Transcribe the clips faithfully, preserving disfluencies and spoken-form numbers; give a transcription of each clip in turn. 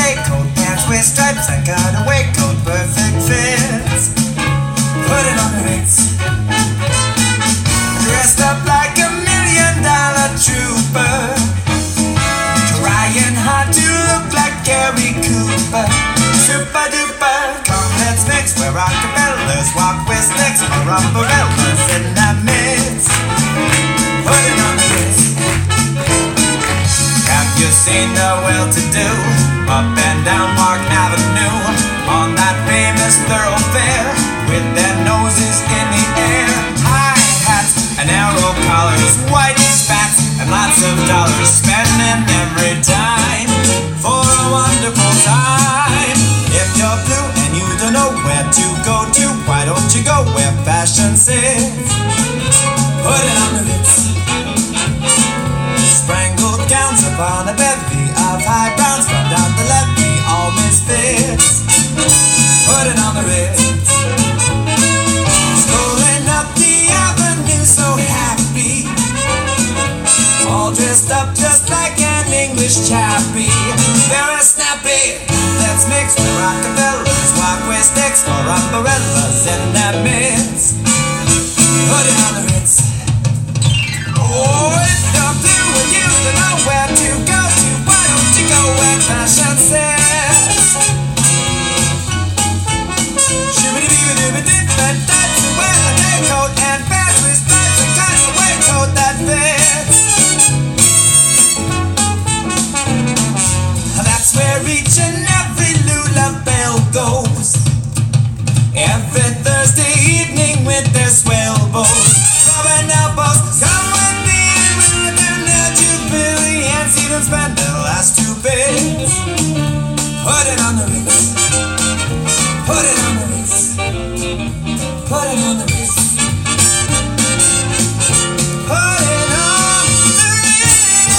day coat, pants with stripes, I got a waistcoat, perfect fits. Put it on the Ritz. Dressed up like a million dollar trooper, trying hard to look like Gary Cooper. Super duper, come let's mix, where rockabellas walk with sticks, or umbrellas in that mix. Put it on the Ritz. Have you seen the well-to-do up and down Mark Avenue, on that famous thoroughfare, with their noses in the air? High hats and arrow collars, white spats, and lots of dollars, spending every dime for a wonderful time. If you're blue and you don't know where to go to, why don't you go where fashion sits? Put it on the Ritz. Sprangled gowns upon a bevy of high browns, from down the levee, all misfits. Put it on the Ritz. Strolling up the avenue so happy, all dressed up just like an English chappie. Very snappy, let's mix with rockabellas, walk with sticks, or umbrellas in their midst. Put it on the Ritz. Oh, if you're blue and you don't know where to go to, why don't you go where fashion says? Shoo-ba-dee-bee-ba-doo-ba-doo, that's the way I take coat and pants with stripes, and got a waistcoat that fits. That's where each and every Lula Belle goes, every Thursday evening with their swell bows, rubbing elbows, come with me with the legend Billy, and see them spend their last two bits. Put it on the Ritz. Put it on the Ritz. Put it on the Ritz. Put it on the Ritz.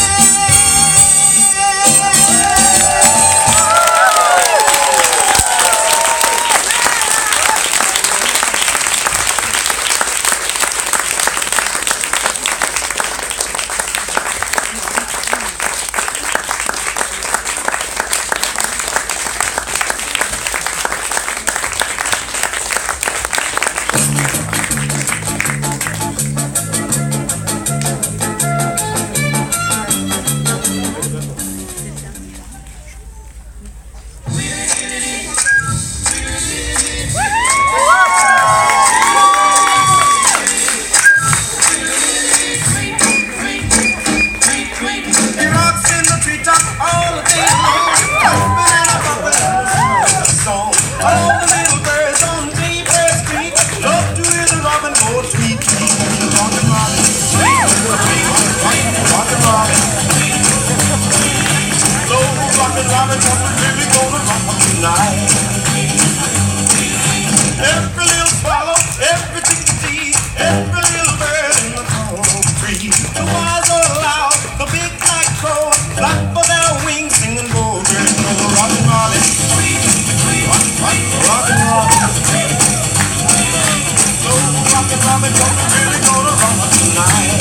Every little swallow, every chickadee, every little bird in the tall tree. The wise are loud, the big black crow, black for their wings, singing go, girl, go, rock and roll it. Rock, rock, rock and roll it. So rock and roll it, don't really gonna rock tonight.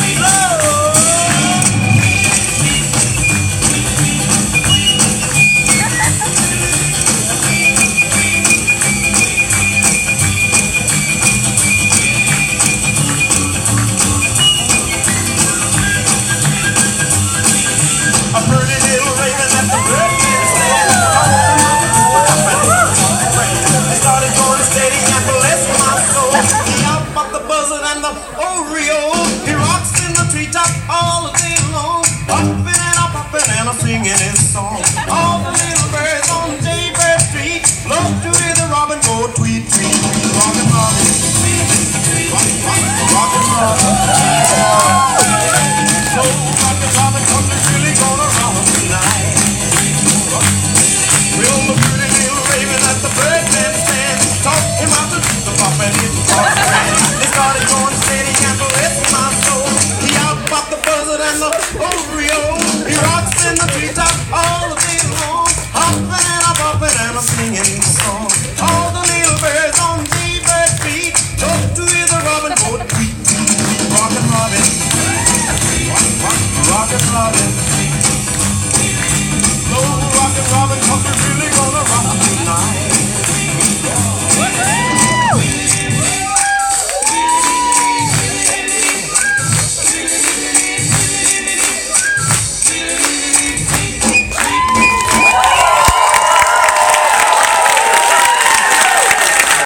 Singing his song. All the little birds on Jaybird Street love to hear the robin go tweet, tweet, tweet. Rock and roll, rock, rock, rock and roll. So rock and roll, cause we're really gonna rock tonight. Well, the pretty little raven at the birdman stand, talking about the the pop and his pop brand. They started going steady and bless my soul. He out popped the buzzard and the Oreo. He rocks in the treetop all the day long, hopping and a bopping and a singing.